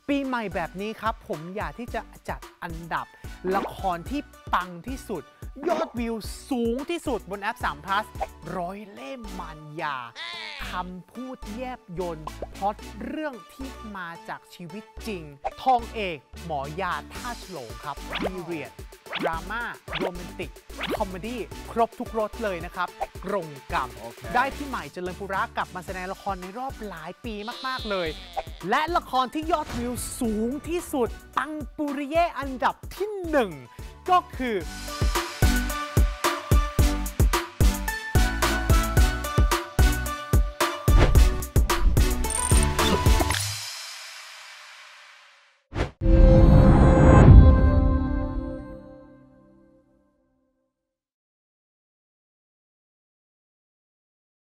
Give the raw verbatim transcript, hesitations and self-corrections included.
ปีใหม่แบบนี้ครับผมอยากที่จะจัดอันดับละครที่ปังที่สุดยอดวิวสูงที่สุดบนแอปสาม plus ร้อยเล่มมารยาคำพูดแยบยลพล็อตเรื่องที่มาจากชีวิตจริงทองเอกหมอยาท่าฉลงครับพีเรียดดราม่าโรแมนติกคอมเมดี้ครบทุกรสเลยนะครับกรงกรรม okay. ได้พี่ใหม่เจริญปุระกลับมาแสดงละครในรอบหลายปีมากๆเลยและละครที่ยอดวิวสูงที่สุดปังปุริเย่อันดับที่หนึ่งก็คือ